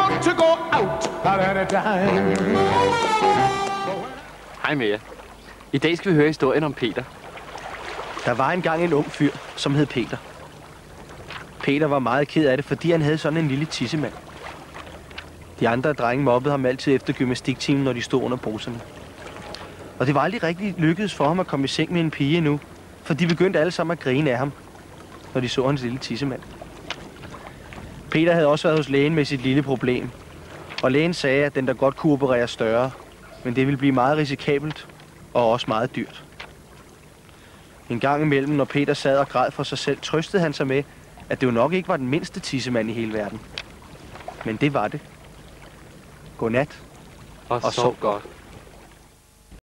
want to go out at any time. Hej med jer. I dag skal vi høre historien om Peter. Der var engang en ung fyr, som hed Peter. Peter var meget ked af det, fordi han havde sådan en lille tissemand. De andre drenge mobbede ham altid efter gymnastiktimen, når de stod under bruserne. Og det var aldrig rigtig lykkedes for ham at komme i seng med en pige endnu, for de begyndte alle sammen at grine af ham, når de så hans lille tissemand. Peter havde også været hos lægen med sit lille problem, og lægen sagde, at den der godt kunne operere større, men det ville blive meget risikabelt og også meget dyrt. En gang imellem, når Peter sad og græd for sig selv, trøstede han sig med, at det jo nok ikke var den mindste tissemand i hele verden. Men det var det. Godnat. Og sov godt.